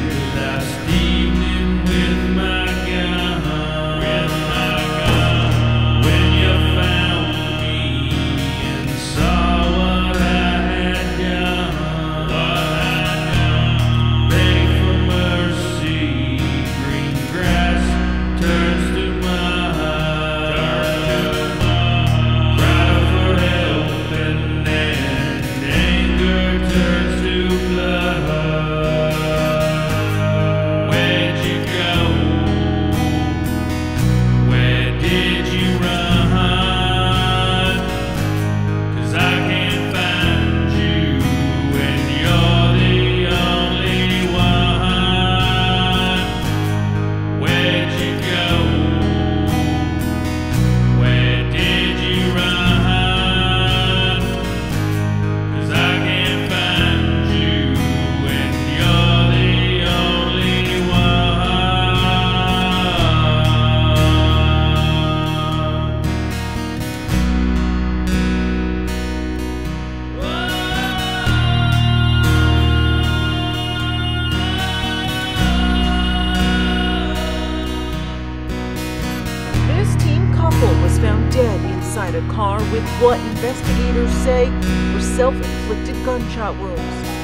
last evening with my gun. When you found me and saw what I had done, beg for mercy, green grass turns to mud, cry for help, and then anger turns to blood. Where'd you go? Where did you run? 'Cause I can't find you, and you're the only one. Where'd you go? Where did you run? 'Cause I can't find you, and you're the only one. This teen couple was found dead inside a car with what investigators say were self-inflicted gunshot wounds.